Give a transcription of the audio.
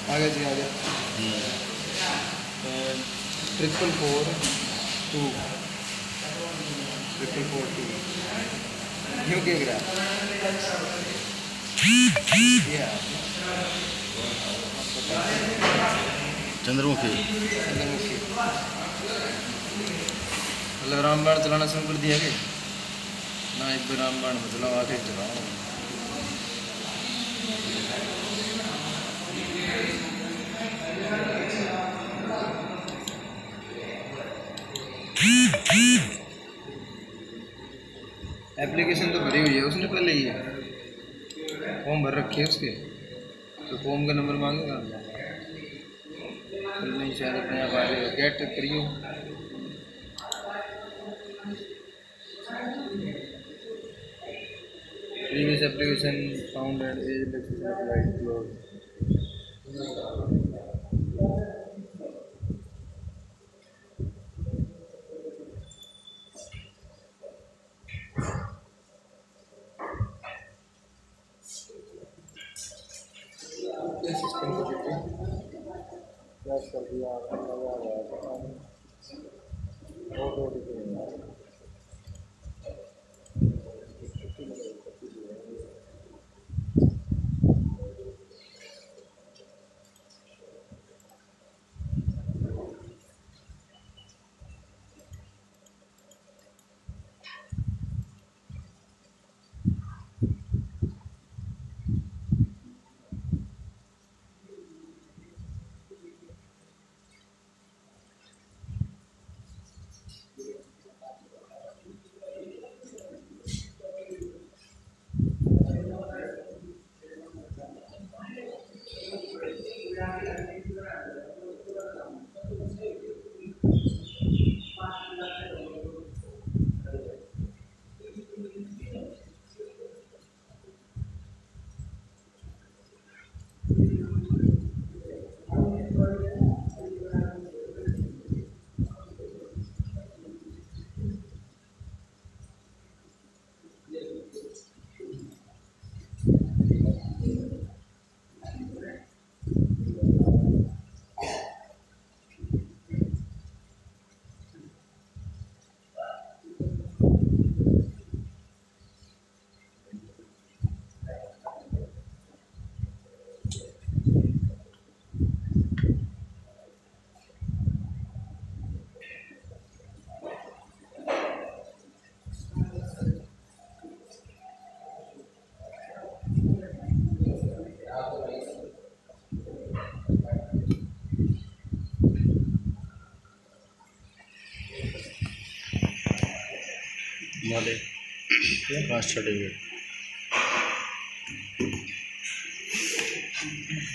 आगे जी आगे 444 2 444 न्यू के ग्राफ चंद्रमुखी चंद्रमुखी मतलब रामबाण चलाना शुरू कर दिया कि ना एक बार रामबाण में चलाओ आगे चलाओ एप्लीकेशन तो भरी हुई है उसने पहले ही है फॉर्म भर रखे है उसके तो फॉर्म का नंबर मांगेगा तो नहीं शायद अपने आप आ जाएगा गेट करियो previous application found and age relaxation applied close system को देखिए क्या कर दिया लगा रहा है हमारे पास चढ़े हुए